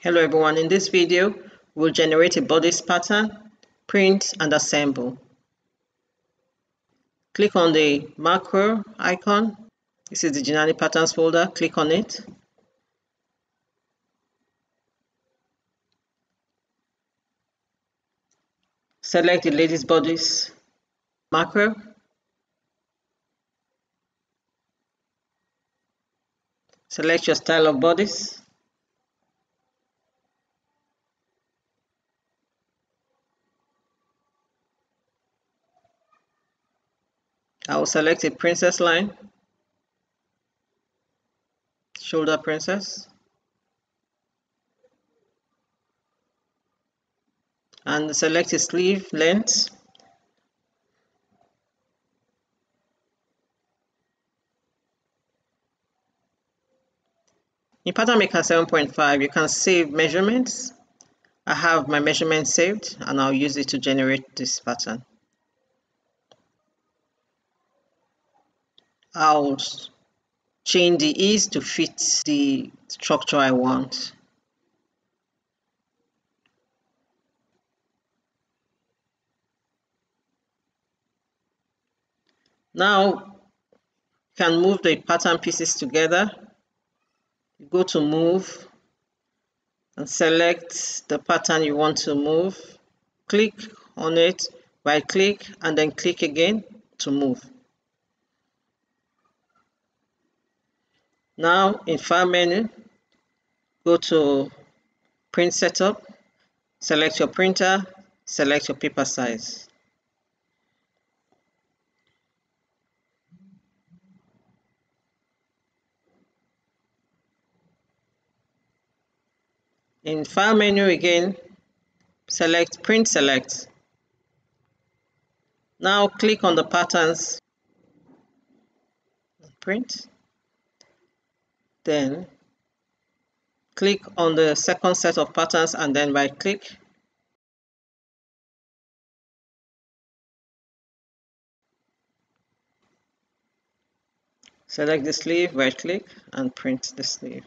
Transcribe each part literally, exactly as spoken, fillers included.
Hello everyone, in this video we'll generate a bodice pattern, print and assemble. Click on the macro icon. This is the Gennani patterns folder. Click on it. Select the ladies bodice macro. Select your style of bodice. I will select a princess line, shoulder princess, and select a sleeve length. In Pattern Maker seven point five, you can save measurements. I have my measurements saved and I'll use it to generate this pattern. I'll change the ease to fit the structure I want. Now you can move the pattern pieces together. You go to move and select the pattern you want to move. Click on it, right click, and then click again to move. Now in File menu, go to Print Setup, select your printer, select your paper size. In File menu again, select Print Select. Now click on the patterns, print, then click on the second set of patterns and then right click. Select the sleeve, right click, and print the sleeve.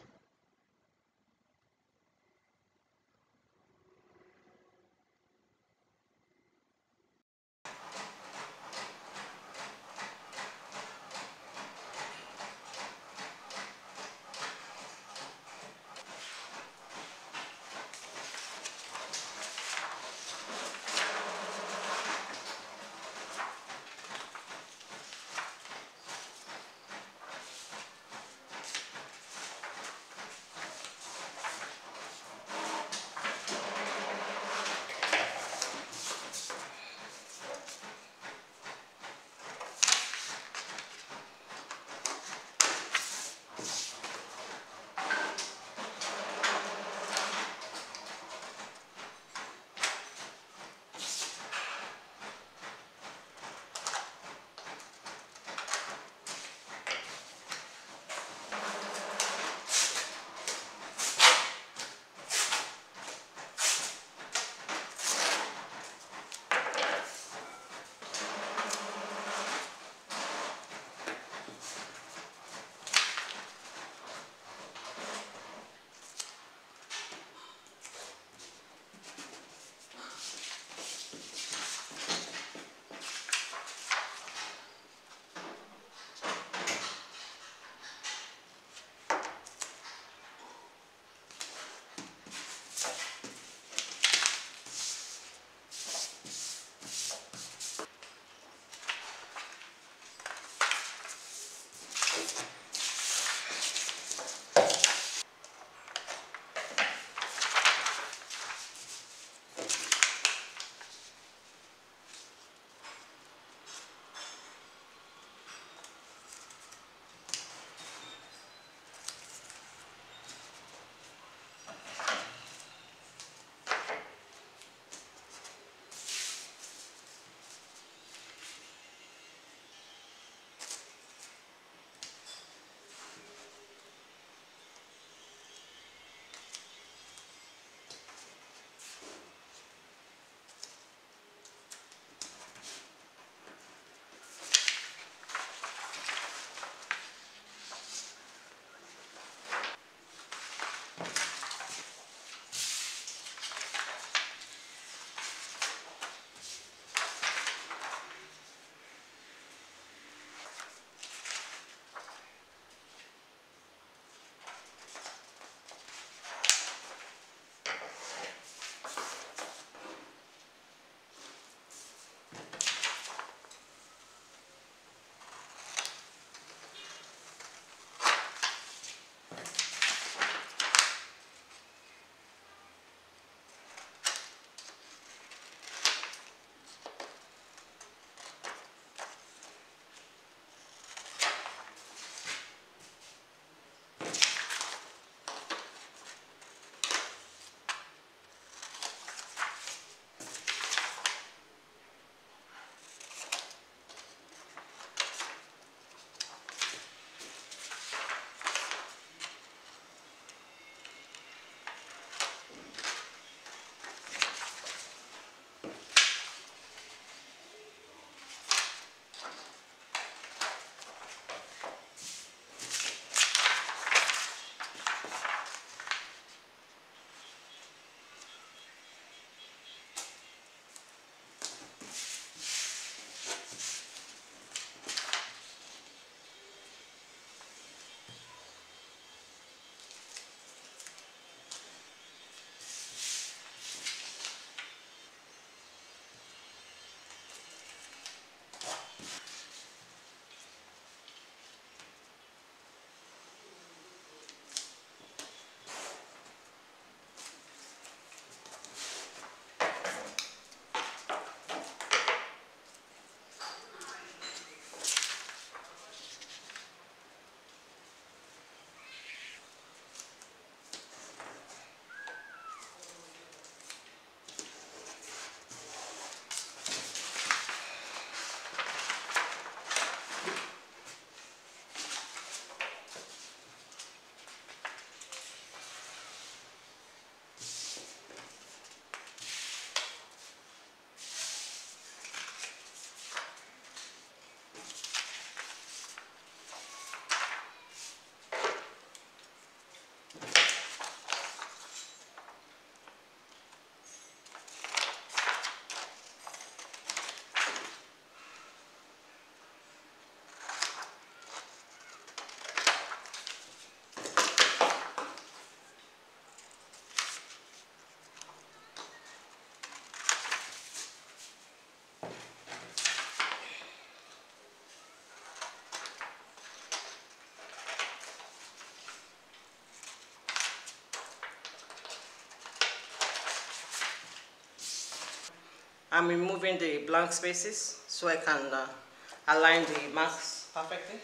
I'm removing the blank spaces so I can uh, align the marks perfectly.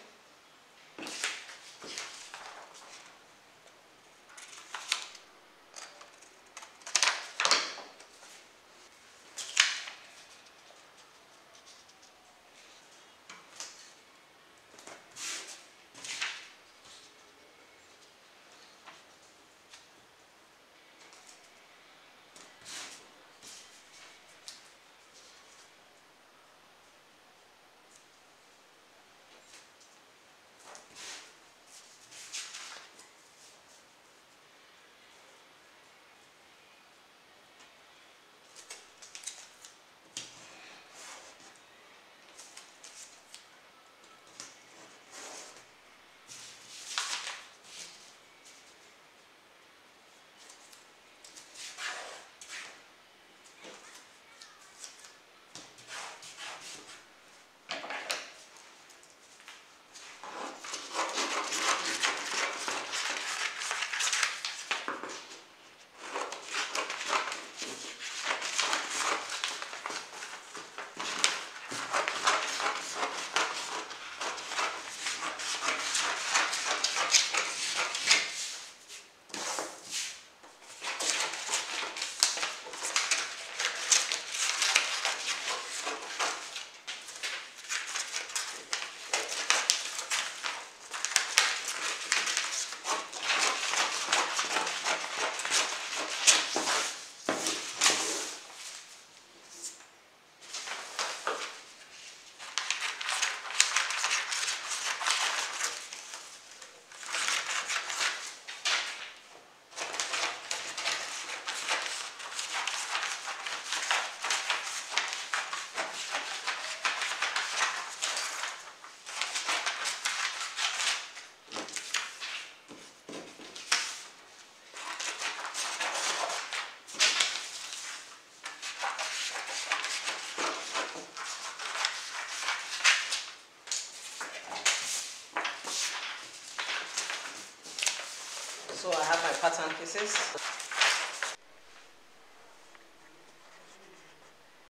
So I have my pattern pieces.